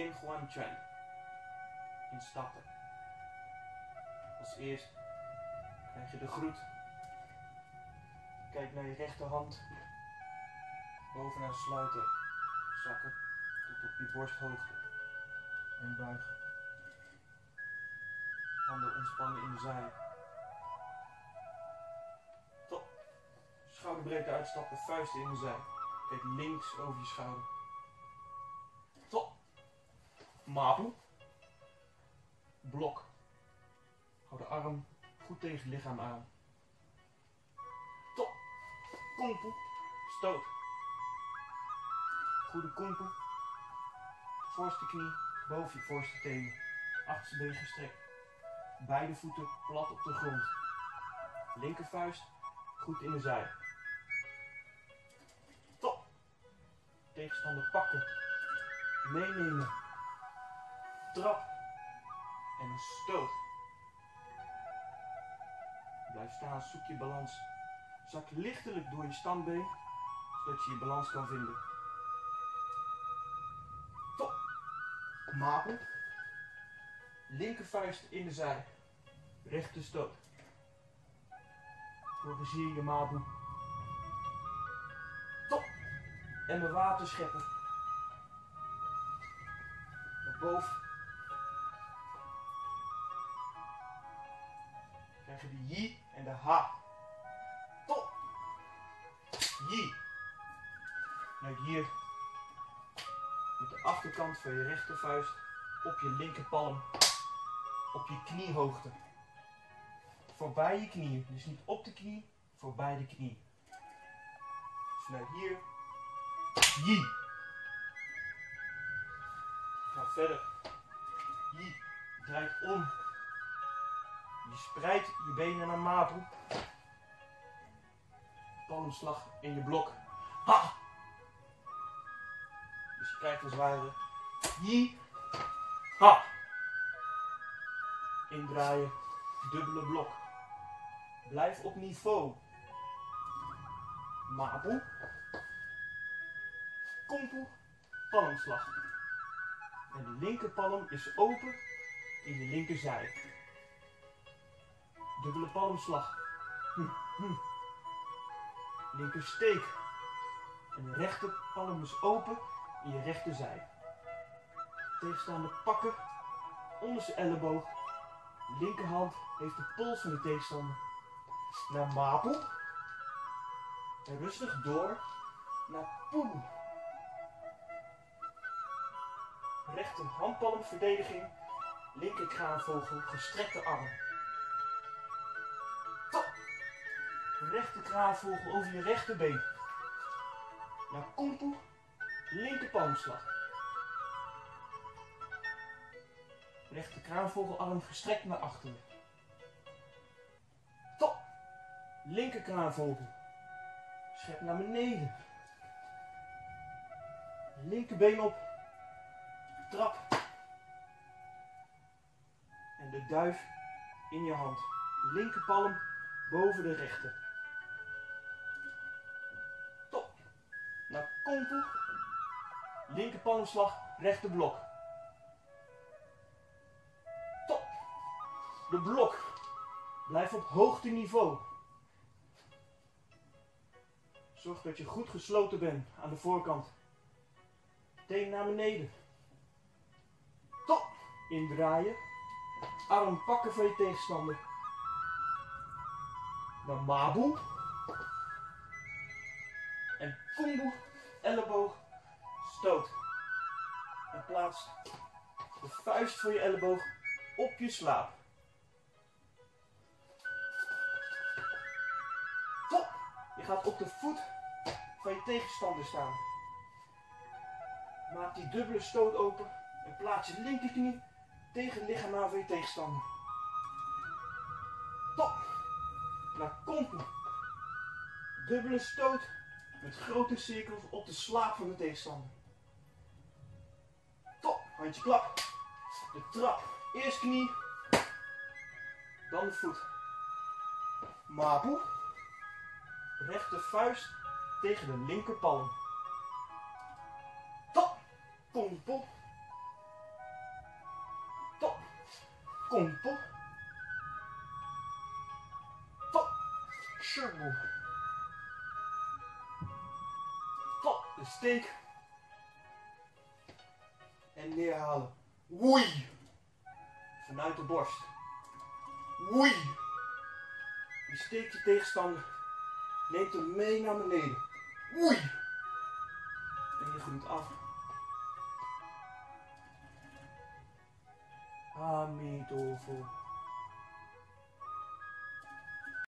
Tien Guan Chuan. In stappen. Als eerst krijg je de groet. Kijk naar je rechterhand. Bovenaan sluiten. Zakken tot op je borsthoogte. En buigen. Handen ontspannen in de zij. Top. Schouderbreedte uitstappen, vuisten in de zij. Kijk links over je schouder. Top. Mapu. Blok. Hou de arm goed tegen het lichaam aan. Top. Kungfu. Stoot. Goede kungfu. Voorste knie boven je voorste tenen. Achterste been gestrekt. Beide voeten plat op de grond. Linkervuist goed in de zij. Top. Tegenstander pakken. Meenemen. Trap. En een stoot. Blijf staan, zoek je balans. Zak lichtelijk door je standbeen, zodat je je balans kan vinden. Top. Mapu. Linkervuist in de zij. Rechte stoot. Corrigeer je Mapu. Top. En mijn water scheppen. Naar boven. Krijg je de Yi en de Ha. Top. Yi. Nou hier. Met de achterkant van je rechtervuist op je linkerpalm. Op je kniehoogte. Voorbij je knieën. Dus niet op de knie, voorbij de knie. Dus nou hier. Yi. Ga verder. Yi. Draait om. Je spreidt je benen naar Mapu. Palmslag in je blok. Ha! Dus je krijgt als het ware Yi. Ha! Indraaien. Dubbele blok. Blijf op niveau. Mapu. Kungfu. Palmslag. En de linkerpalm is open in je linkerzij. Dubbele palmslag. Linkersteek. En de rechterpalm is open in je rechterzij. Tegenstander pakken. Onderste elleboog. Linkerhand heeft de pols van de tegenstander. Naar Mapu. En rustig door naar Pulu. Rechter handpalmverdediging. Linker kraanvogel. Gestrekte arm. Rechter kraanvogel over je rechterbeen. Naar Kungfu. Linker palmslag. Rechter kraanvogelarm gestrekt naar achteren. Top. Linker kraanvogel. Schep naar beneden. Linkerbeen op. Trap. En de duif in je hand. Linkerpalm boven de rechter. Top. Naar Kungfu. Linkerpalmslag, rechter blok. Top. De blok. Blijf op hoogte niveau. Zorg dat je goed gesloten bent aan de voorkant. Teen naar beneden. Top. Indraaien. Arm pakken van je tegenstander. Naar Mapu. En Kungfu. Elleboog. Stoot. En plaats de vuist voor je elleboog op je slaap. Top. Je gaat op de voet van je tegenstander staan. Maak die dubbele stoot open en plaats je linkerknie tegen het lichaam aan van je tegenstander. Top. Naar Kungfu. Dubbele stoot met grote cirkels op de slaap van de tegenstander. Top. Handje klap. De trap. Eerst knie. Dan de voet. Mapu. Rechter vuist tegen de linkerpalm. Top. Kungfu. Kompel. Tot. Zo. Tot de steek. En neerhalen. Woei. Vanuit de borst. Woei. Je steekt je tegenstander. Neemt hem mee naar beneden. Woei. En je groeit af. Amitofo.